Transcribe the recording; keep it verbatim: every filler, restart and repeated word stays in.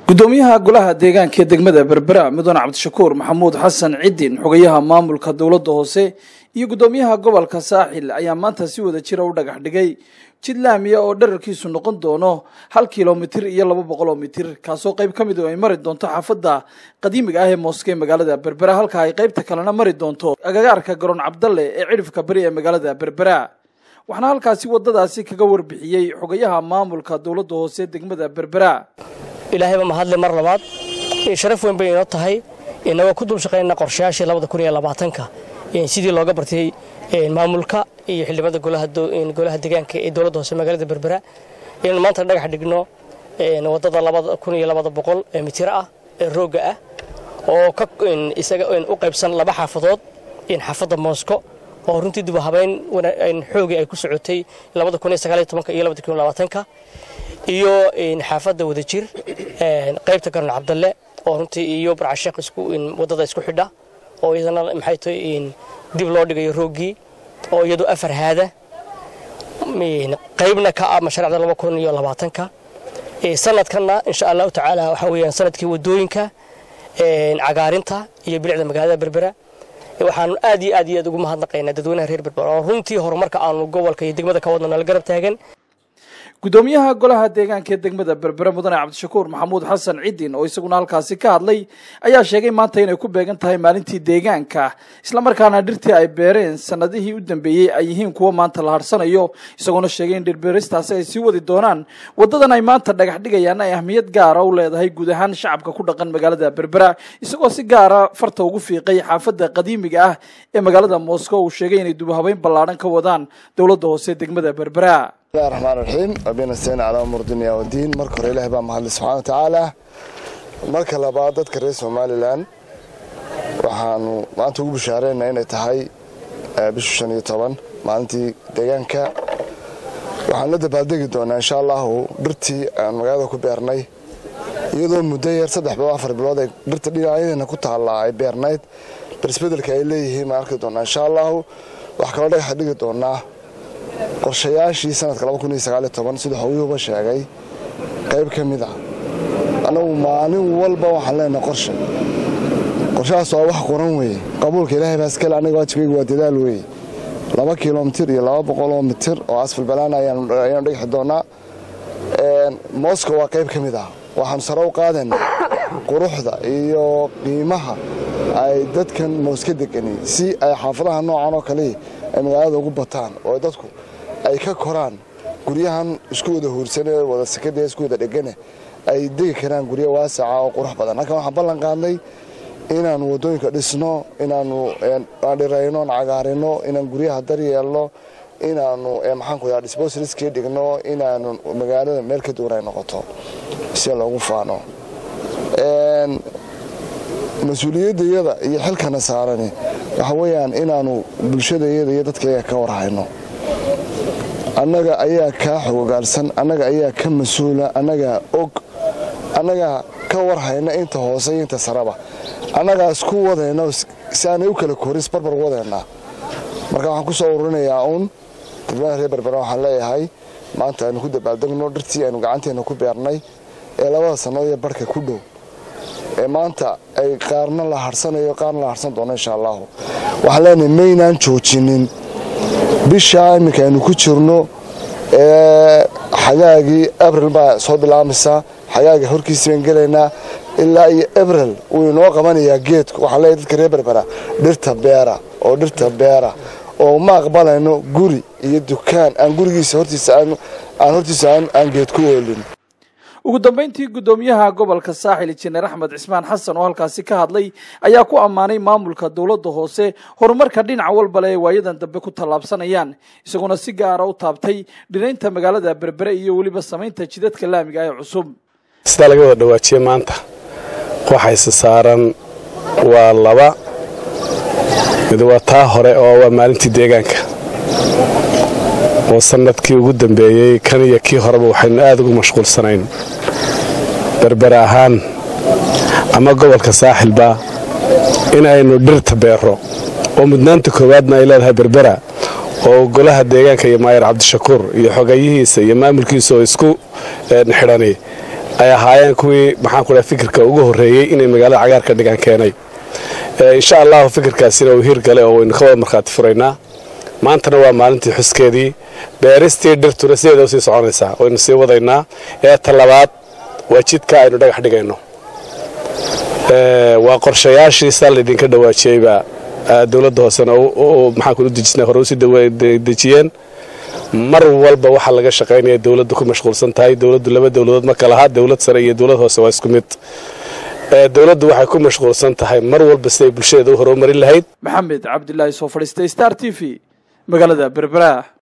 gudoomiyaha golaha deegaanka degmada Berbera Mudane Cabdishakuur Maxamuud Xasan Ciidin xogayaha maamulka dawladda hoose iyo gudoomiyaha gobolka Saaxil ayaa maanta si wada jir u dhagax dhigay jid laamiya oo dhererkiisu noqon doono hal kiiloomitir iyo laba boqol mitir kaasoo qayb ka mid ah ay mari doonto xaafadda qadiimiga ah ee Mooske magaalada Berbera halka ay qaybta kalena mari doonto agagaarka garoon Cabdalle ee cidhifka bari ee magaalada Berbera waxna halkaasi wadadaasi kaga warbixiyay xogayaha maamulka dawladda hoose degmada Berbera ilaahay ma hadle mar labaad in sharaf weyn bay inoo tahay inaga ku dul shaqeynaa qorshayaasha laba kun iyo labaatan-ka in sidii looga bartay maamulka iyo xildhibaanada golaha golaha deegaanka ee dawladda hoose magaalada Berbera in maanta dhagax dhigno wadada laba kun iyo laba boqol mitir ah ee rooga ah oo ka isaga u qaybsan laba xaafadood in xaafadda Moosko oo runtii dib u habeyn in xoogi ay ku socotay laba kun iyo sagaal iyo toban iyo laba kun iyo labaatan-ka iyo in xaafadda wada jir ee qaybta garoon Cabdalle oo runtii iyo barcasheeq isku in wadada isku xidha oo iyadana maxay tahay in dib loo dhigayo roogii oo iyadu afar haada min qaybna ka ah mashruuca laba kun iyo labaatan-ka ee sanadkana insha Allah ta'ala waxa weeyaan sanadkii wadooyinka ee cagaarinta iyo bilicda magaalada Berbera waxaan aad iyo aad iyo ugu mahadnaqaynaa dadweynaha reer Berbera oo runtii horumarka aan gobolka iyo degmada ka wadnaa la garab taagan gudoomiyaha golaha deegaanka degmada Berbera Mudane Cabdishakuur Maxamuud Xasan Ciidin oo isaguna halkaasi ka hadlay ayaa sheegay maanta inay ku beegan tahay maalintii deegaanka isla markaana dhirtii ay beereen sanadihii u dambeeyay ay yihiin kuwa maanta la harsanayo isaguna sheegay in dhirbeeristaasi ay sii wadi doonaan wadadan ay maanta dhagax dhigayaan ay ahmiyad gaar ah u leedahay guud ahaan shacabka ku dhaqan magaalada Berbera isagoo si gaar ah farta ugu fiiqay xaafadda qadiimiga ah ee magaalada Moosko uu sheegay inay dib u habeyn ballaaran ka wadaan dawladda hoose degmada Berbera بسم الله الرحمن الرحيم ربنا نستعين على امور الدنيا والدين marka hore ilaahay baa mahad subhanahu wa ta'ala marka labaad dadka reer Soomaaliland waxaanu maanta ugu bishaareynaa inay tahay bisha shan iyo toban maalintii deegaanka waxaan la dabaaldegi doonaa insha Allah dhirtii aan magaalada ku beernay iyadoo muddo yar saddex bilood afar bilood ay dhirta dhinacyadana ku taala ay beernayd isbedelka ay leeyihiin marka doonaa insha Allah wax kala dhagax dhigi doonaa qorshayaashii sanadka laba kun iyo sagaal iyo toban sida hooyuba sheegay qayb ka mid ah anagu maalin walba waxaan leenahay qorshe qorshahaas waa wax qoran weeye qabuulka ilaahay baa iskale aniga wajigaygu waa dadaal weeye laba kiiloomitir iyo laba boqol mitir oo asfal balaan ayaan ayaan dhagax doonaa een Moosko waa qayb ka mid ah waxaan sare u qaadanaa quruxda iyo qiimaha ay dadkan Moosko degan si ay xaafadaha noocan oo kale ay magaalada ugu bataan oo dadku ay ka koraan guryahan isku wada huursan ee wada sakada isku wada dhagan ay degi karaan guryo waasac oo qurux badan halka waxaan ballan qaadnay inaan wadooyinka dhisno inaanu dhirayno cagaarino inaan guryaha daryeelno inaanu maxaan ku yahay disposaliska dhigno inaanu magaalada meel ka duuray noqoto si loogu faano een mas'uuliyadda iyo xilkana saaran waxa weeyaan inaanu bulshadayada iyo dadkayga ka warhayno annaga ayaa ka xogaalsan annaga ayaa ka mas'uula annaga og annaga ka warhayna inta hoose inta saraba annaga isku wadayno si aan u kala koris barbar wadayna marka waxaan ku soo ururinayaa uun dadweynaha reer Berbera waxaan leeyahay maanta aynu ku dabaaldegno dhirtii aynu gacanteena ku beernay ee labada sano ee barka ku dhow ee maanta ay qaarna la harsanayo qaarna la harsan doono insha Allah waxa leenahay meynaan joojinin bisha imika aynu ku jirno ee xagaagii April baa soo bilaabmaysa xagaagii horkiisa baan galeynaa ilaa iyo April uu inoo qabanayaa geedku waxa leeyahay dadka reer Berbera dhirta beera oo dhirta beera oo ma aqbalayno guri iyo dukaan aan gurigiisa hortiisa aan aan hortiisa aan geed ku oolin ugu dambeyntii gudoomiyaha gobolka Saaxil Injineer Axmed Cismaan Xasan oo halkaasi ka hadlay ayaa ku amaanay maamulka dawladda hoose horumarka dhinaca walba ee waayadan dambe ku talaabsanayaan isaguna si gaar ah u taabtay dhinaynta magaalada Berbera iyo waliba sameynta jidadka laamiga ee cusub sida laga wada dhawaajiyay maanta waxay saaran waa laba mid waa taa hore oo waa maalintii deegaanka oo sanadkii ugu dambeeyay kan iyo kii horeba waxaynu aad ugu mashquulsanayn Berbera ahaan ama gobolka Saaxilba in aynu dhirta beero oo mudnaanta koowaadna ay leedahay Berbera oo golaha deegaanka iyo Maayar Cabdishakuur iyo xogayihiisa iyo maamulkiisa oo isku xidhanay ay ahaayeen kuwii maxaan ku dhahay fikirka ugu horreeyey inay magaalada cagaarka dhigaan keenay insha allahu fikirkaasina uu hirgale oo waynu ka wada markhaati furaynaa maantana waa maalintii xuskeedii beeristii dhirtuna sideeda u sii soconaysaa waynu sii wadaynaa ee talabaad waa jidka aynu dhagax dhigayno waa qorshayaashiisa laydinka dhawaajiyeyba dowladda hoosena maxaan ku dejisnay hore usii dejiyeen mar walba waxaa laga shaqaynaya dowladdu ku mashquulsan tahay dowladdu laba dowladood ma kala aha dowlad sare iyo dowlad hoose waa isku mid dowladdu waxay ku mashquulsan tahay mar walba siday bulshadeeda u horumarin lahayd maxamed cabdilaahi soo fadhiistay star t v magaalada berbera.